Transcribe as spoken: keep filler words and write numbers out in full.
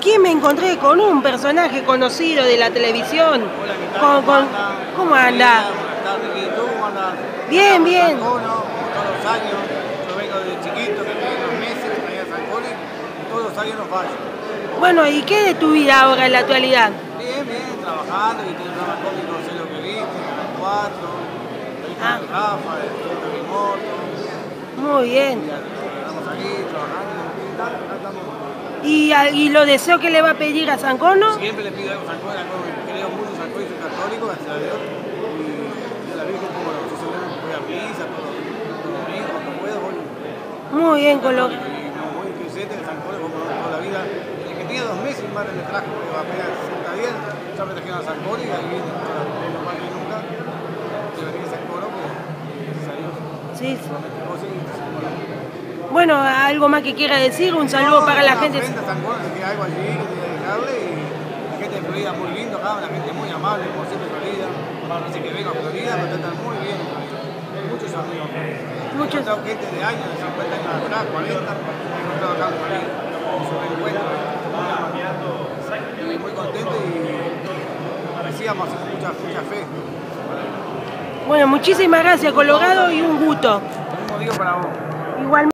aquí me encontré con un personaje conocido de la televisión. Hola, ¿qué tal? Con, con, ¿Cómo anda? Buenas tardes, ¿y tú cómo andas? Bien, bien. San Cono, como todos los años. Yo vengo desde chiquito, que tengo unos meses, allá a San Cono, y todos los años no fallo. Bueno, ¿y qué de tu vida ahora en la actualidad? Bien, bien, trabajando, y tengo un programa cómico, sé lo que viste, Canal cuatro, ahí con Ah. el Rafa, el Centro de Moto. Muy bien. Y estamos aquí trabajando, y tal, acá estamos. ¿Y, a- y lo deseo que le va a pedir a San Cono? Siempre le pido algo a San Cono, creo mucho en San Cono, soy católico, gracias a Dios. Y a la Virgen, como lo si se voy a misa, todo todo domingo, cuando puedo, voy. Muy bien, con lo... Y no, muy presente de San Cono, como toda la vida. Desde que tenía dos meses, mi madre me trajo, porque apenas sesenta días, ya me trajeron a San Cono y ahí vine, no más que nunca. Que venía a San Cono, pues, gracias a Dios. Sí, sí. Solamente vos y San Cono. Bueno, ¿algo más que quiera decir? Un saludo No, para la una gente. ofrenda a San Juan, que algo allí que tenía que dejarle, y la gente de Florida muy lindo acá, la gente muy amable, como siempre Florida. Dice que vengo a Florida, me tratan muy bien en Florida. Muchos amigos. He Muchos. encontrado gente de años, de cincuenta años atrás, cuarenta, he encontrado acá en Florida. Es un reencuentro. Y muy contento y decíamos, mucha, mucha fe. Bueno, muchísimas gracias, Colorado, y un gusto. Lo mismo digo para vos. Igual.